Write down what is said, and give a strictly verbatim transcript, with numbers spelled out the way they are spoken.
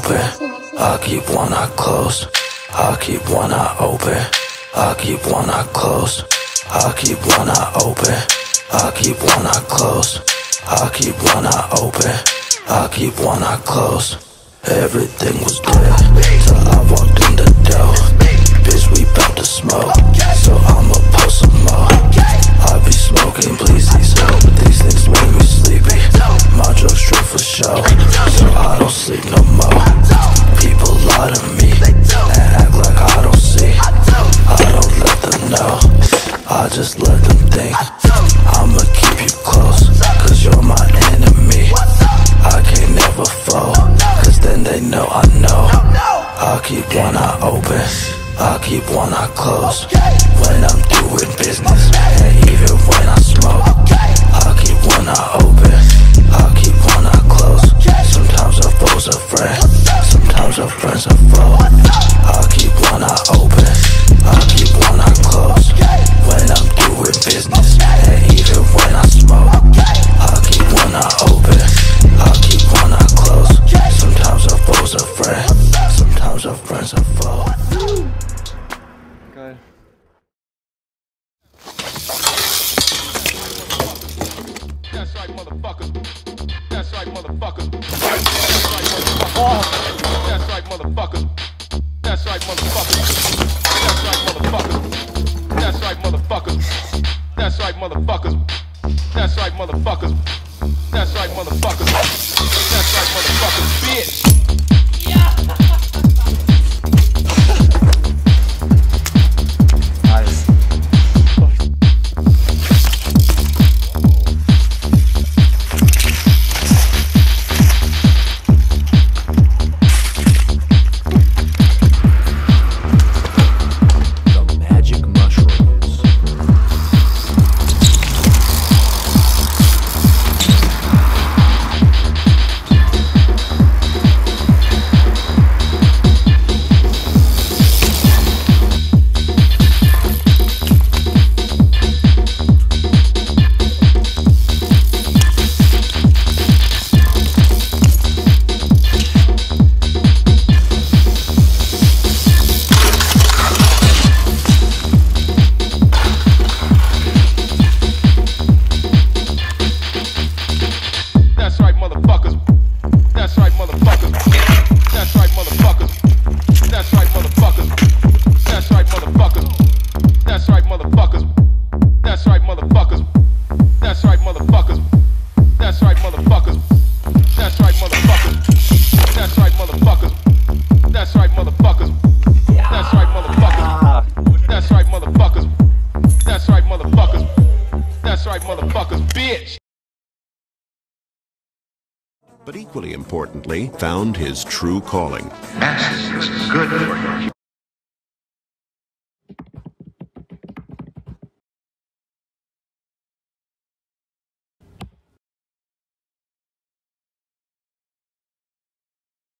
open. I keep one eye closed. I keep one eye open. I keep one eye closed. I keep one eye open. I keep one eye closed. I keep one eye open. I keep one eye closed. Everything was dead till I walked in the door. Bitch, we bout to smoke, so I'ma post some more. I be smoking, please these up, but these things make me sleepy. My drugs true for show, so I don't sleep no more. People lie to me and act like I don't see. I don't let them know, I just let them think. I'ma keep you close, cause you're my enemy. I can't never fall, cause then they know I know. I keep one eye open, I keep one eye closed. When I'm doing business, and even when I smoke, I keep one eye open, I keep one eye closed. Sometimes our foes are friends, sometimes our friends are foes. I keep one eye open, I keep one eye closed. When I'm doing business, and even when I smoke, I keep one eye open, I keep one eye closed. Sometimes our foes are friends, sometimes our friends are foes. Geil. That's right, motherfuckers. That's right, motherfuckers. That's right, motherfuckers. That's right, motherfuckers. That's right, motherfuckers. That's right, motherfuckers. That's right, motherfuckers. That's right, motherfuckers. That's right, motherfuckers. That's right, motherfuckers. Bitch. Yeah. Nice. The magic mushrooms. That's right, motherfuckers. That's right, motherfuckers. That's right, motherfuckers. That's right, motherfuckers. That's right, motherfuckers. That's right, motherfuckers. That's right, motherfuckers. That's right, motherfuckers. That's right, motherfuckers. That's right, motherfuckers. That's right, motherfuckers. That's right, motherfuckers. That's right, motherfuckers. That's right, motherfuckers. That's right, motherfuckers. That's right, motherfuckers. Bitch. But equally importantly, found his true calling. Acid is good for you.